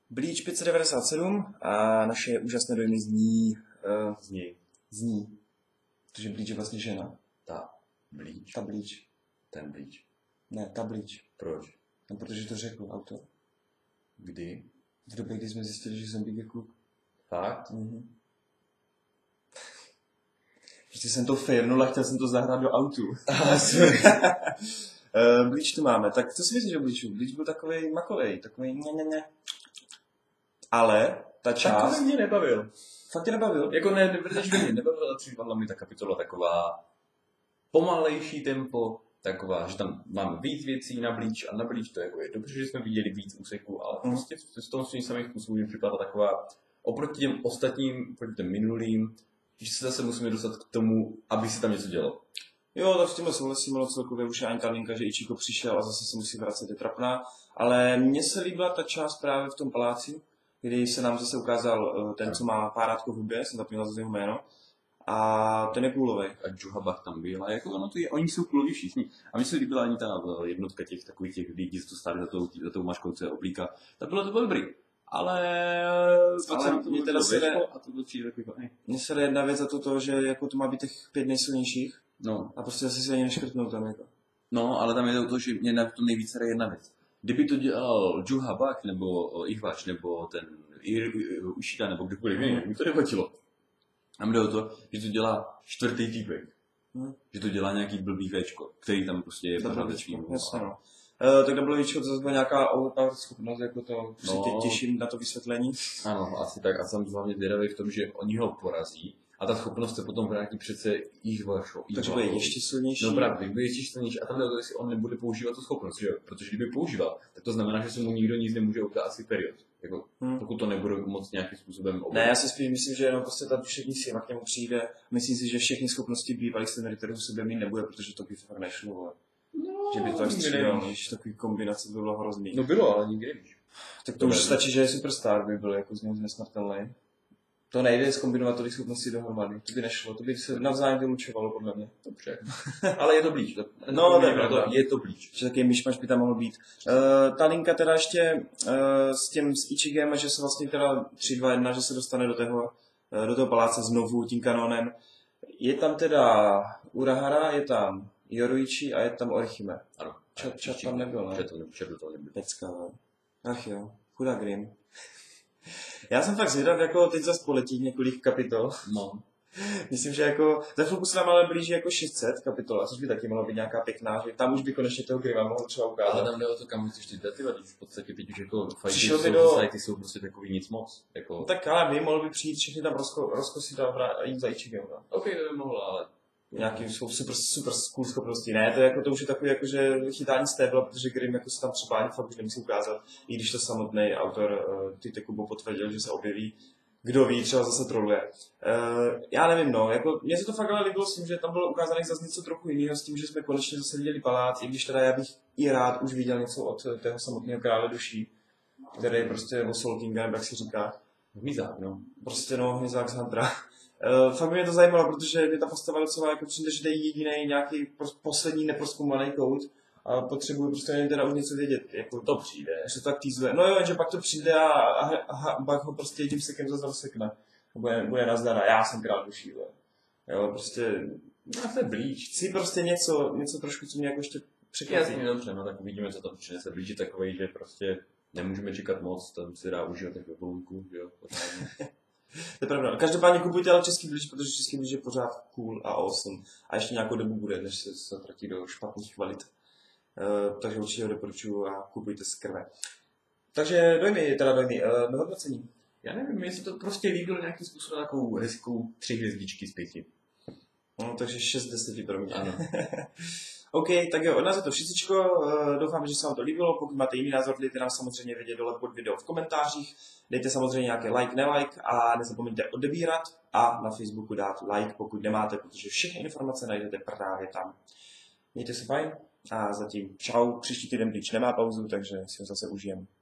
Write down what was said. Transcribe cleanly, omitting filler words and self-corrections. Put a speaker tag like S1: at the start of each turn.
S1: Bleach 597 a naše úžasné dojmy zní... Zní. Protože Bleach je vlastně žena.
S2: Ta Bleach.
S1: Ta Bleach.
S2: Ten Bleach.
S1: Ne, ta Bleach.
S2: Proč?
S1: No, protože to řekl autor.
S2: Kdy?
S1: V době, kdy jsme zjistili, že Zombie je kluk.
S2: Fakt?
S1: Mhm. Prostě jsem to fejrnul a chtěl jsem to zahrát do autu. Bleach tu máme. Tak co si myslíš o Bleachu? Bleach byl takovej makovej, takovej ne. Ale ta část...
S2: Tak mě nebavil.
S1: Fakt tě nebavil?
S2: Jako ne, protože mě nebavil, ale připadla mi ta kapitola taková pomalejší tempo, taková, že tam máme víc věcí na Bleach a na Bleach to jako je dobře, že jsme viděli víc úseků, ale prostě z toho svým samých způsobů mi připadla taková oproti těm ostatním, oproti těm minulým, že se zase musíme dostat k tomu, aby se tam něco dělo.
S1: Jo, tak s tímhle souhlasím, ale celkově už je ani ta linka, že Ichiko přišel a zase se musí vracet, je trapná. Ale mně se líbila ta část právě v tom paláci, kdy se nám zase ukázal ten, co má párátko v hubě, jsem zapomněl zase jeho jméno. A ten je coolový.
S2: A Juhabach tam byl, a jako ono to je, oni jsou cooloví všichni. A mně se líbila ani ta jednotka těch takových těch lidí, co to stáli za tou maškou, oblíka. To bylo dobrý. Ale
S1: mě teda
S2: mně
S1: se jedna věc za to, že jako to má být těch 5 nejsilnějších.
S2: No.
S1: A prostě zase si ani neškrtnou tam jako.
S2: No, ale tam je to, že mě na to nejvíce hraje jedna věc. Kdyby to dělal Juhabach, nebo Ihvač, nebo ten Ushida, nebo kdokoliv jiný, mi to nevadilo. A jde o to, že to dělá čtvrtý týpek. Že to dělá nějaký blbý véčko, který tam prostě je pořád ve svým.
S1: Jasně, no. Tak to bylo víčko, to zase byla nějaká overpower schopnost, jako to těším na to vysvětlení.
S2: Ano, asi tak. A jsem hlavně zvědavý v tom, že oni ho porazí a ta schopnost se potom vrátí přece Ihvašo.
S1: Takže bude ještě silnější.
S2: No právě, bude ještě silnější a tam jde o to, jestli on nebude používat tu schopnost, že? Protože kdyby používal, tak to znamená, že se mu nikdo nic nemůže ukázat asi period. Jako, pokud to nebude moc nějakým způsobem
S1: Ne, já si spíš myslím, že jenom prostě ta duševní síla k němu přijde. Myslím si, že všechny schopnosti bývalých Stemeritorů v sobě mít nebude, protože to by fakt nešlo.
S2: No,
S1: že by to tak střídal, když takový kombinace by bylo hrozný.
S2: No bylo, ale nikdy nevíš.
S1: Tak to už stačí, že je superstar, by byl jako z něho nesmrtelný. To nejde zkombinovat tolik schopností dohromady, to by nešlo, to by se navzájem vylučovalo podle mě.
S2: Dobře. Ale je to Bleach. Je to Bleach.
S1: Že taky myšmaš by tam mohl být. Ta linka teda ještě s Ichigem, že se vlastně teda 3-2-1, že se dostane do toho paláce znovu tím kanonem. Je tam teda Urahara, je tam Yoruichi a je tam Orihime.
S2: Ano.
S1: Čat tam nebyl, ne?
S2: Čat to nebyl.
S1: Pecka, ne? Ach jo, chudá Grimm. Já jsem fakt zvědav, jako teď zase poletí několik kapitol.
S2: No.
S1: Myslím, že jako za chvilku se nám ale blíží jako 600 kapitol, což by taky mohlo být nějaká pěkná, že tam už by konečně toho Grimma mohl třeba ukázat.
S2: Ale tam jde o to, kam chceš ty dativa, když v podstatě teď už jako fighty jsou prostě takový nic moc. Jako...
S1: No tak ale vy mohl by přijít všechny tam rozkosit a jít za Ichigem, no?
S2: OK, to by mohlo, ale...
S1: Nějaký jsou super cool schopnosti. Ne, to už je takový jako, že chytání stébla, protože Grimm jako se tam třeba ani fakt už nemusí ukázat, i když to samotný autor Tite Kubo potvrdil, že se objeví. Kdo ví, třeba zase troluje. Já nevím, no, jako, mně se to fakt ale líbilo s tím, že tam bylo ukázané zase něco trochu jiného, s tím, že jsme konečně zase viděli palác, i když teda já bych i rád už viděl něco od toho samotného krále duší, který je prostě o Soul Kinga, jak se říká.
S2: Hmyzák, no.
S1: Prostě no, hmyzák z Huntera. Fakt mě to zajímalo, protože mě ta postava docela jako přijde, že je jediný nějaký poslední neprozkoumaný kout a potřebuji prostě jen teda už něco vědět. Jako,
S2: to přijde.
S1: Se to tak týzuje. No jo, jenže pak to přijde a pak ho prostě jedním sekem zase rozsekne. Bude nazdar a já jsem král duší. Jo, prostě...
S2: No to je Bleach.
S1: Chci prostě něco trošku, co mě jako ještě překvapí.
S2: Jasně, dobře, no tak uvidíme, co tam přinese. Bleach je takovej, že prostě nemůžeme čekat moc, tam si dá užívat jako volunku, jo.
S1: To je pravda. Každopádně kupujte ale český Bleach, protože český Bleach je pořád cool a awesome. A ještě nějakou dobu bude, než se zatratí do špatných kvalit. Takže určitě ho doporučuji a kupujte z krve. Takže dojmy, hodnocení.
S2: Já nevím, mně se to prostě líbilo nějakým způsobem takovou hezkou 3 hvězdičky z 5.
S1: No, takže 6 z 10 pro mě.
S2: Ano.
S1: OK, tak jo, od nás je to všecičko. Doufám, že se vám to líbilo. Pokud máte jiný názor, dejte nám samozřejmě vědět dole pod video v komentářích. Dejte samozřejmě nějaké like, nelike a nezapomeňte odebírat a na Facebooku dát like, pokud nemáte, protože všechny informace najdete právě tam. Mějte se fajn a zatím čau. Příští týden Bleach nemá pauzu, takže si ho zase užijeme.